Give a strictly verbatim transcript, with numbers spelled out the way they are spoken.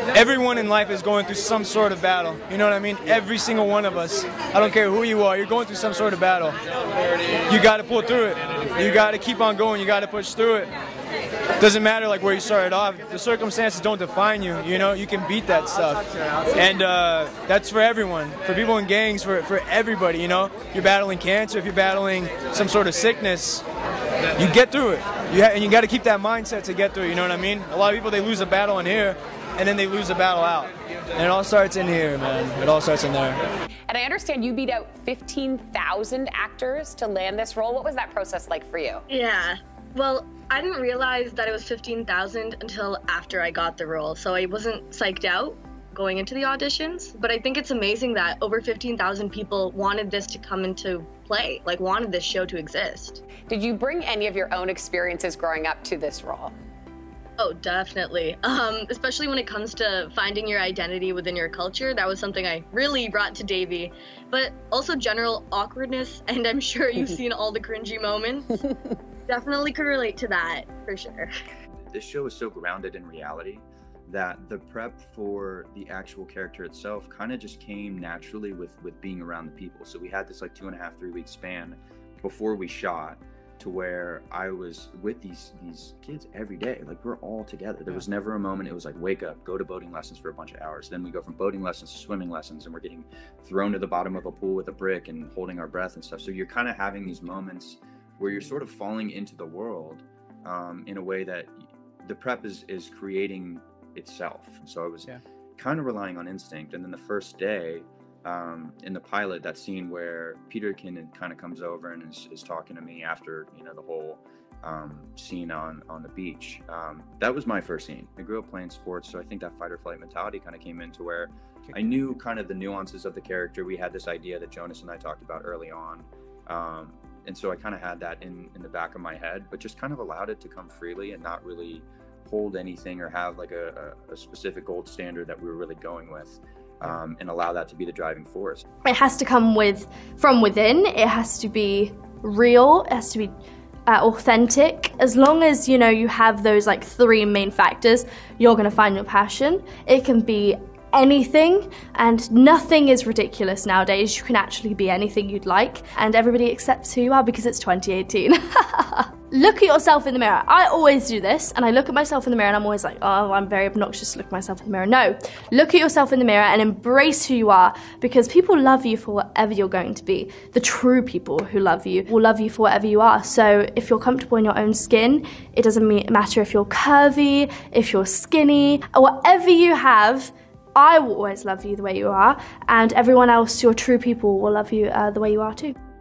everyone in life is going through some sort of battle. You know what I mean? Every single one of us. I don't care who you are, you're going through some sort of battle. You got to pull through it. You got to keep on going. You got to push through it. Doesn't matter like where you started off. The circumstances don't define you. You know, you can beat that stuff, and uh, that's for everyone. For people in gangs, for for everybody. You know, you're battling cancer. If you're battling some sort of sickness, you get through it. You ha and you got to keep that mindset to get through it. You know what I mean? A lot of people, they lose a battle in here, and then they lose a battle out. And it all starts in here, man. It all starts in there. And I understand you beat out fifteen thousand actors to land this role. What was that process like for you? Yeah. Well, I didn't realize that it was fifteen thousand until after I got the role, so I wasn't psyched out going into the auditions, but I think it's amazing that over fifteen thousand people wanted this to come into play, like wanted this show to exist. Did you bring any of your own experiences growing up to this role? Oh, definitely. Um, especially when it comes to finding your identity within your culture. That was something I really brought to Davy. But also general awkwardness, and I'm sure you've seen all the cringy moments. Definitely could relate to that, for sure. This show is so grounded in reality that the prep for the actual character itself kind of just came naturally with, with being around the people. So we had this like two and a half, three week span before we shot, to where I was with these these kids every day. Like, we're all together. There was never a moment it was like, wake up, go to boating lessons for a bunch of hours. Then we go from boating lessons to swimming lessons, and we're getting thrown to the bottom of a pool with a brick and holding our breath and stuff. So you're kind of having these moments where you're sort of falling into the world um, in a way that the prep is is creating itself. So I was yeah. kind of relying on instinct. And then the first day, Um, in the pilot, that scene where Peterkin kind of comes over and is, is talking to me after, you know, the whole um, scene on, on the beach. Um, that was my first scene. I grew up playing sports, so I think that fight or flight mentality kind of came into where I knew kind of the nuances of the character. We had this idea that Jonas and I talked about early on. Um, and so I kind of had that in, in the back of my head, but just kind of allowed it to come freely and not really hold anything or have like a, a, a specific gold standard that we were really going with. Um, and allow that to be the driving force. It has to come with from within. It has to be real. It has to be uh, authentic. As long as, you know, you have those like three main factors, you're gonna find your passion. It can be anything, and nothing is ridiculous nowadays. You can actually be anything you'd like, and everybody accepts who you are because it's twenty eighteen. Look at yourself in the mirror. I always do this, and I look at myself in the mirror and I'm always like, oh, I'm very obnoxious to look at myself in the mirror. No, look at yourself in the mirror and embrace who you are, because people love you for whatever you're going to be. The true people who love you will love you for whatever you are. So if you're comfortable in your own skin, it doesn't matter if you're curvy, if you're skinny, or whatever you have, I will always love you the way you are, and everyone else, your true people, will love you uh, the way you are too.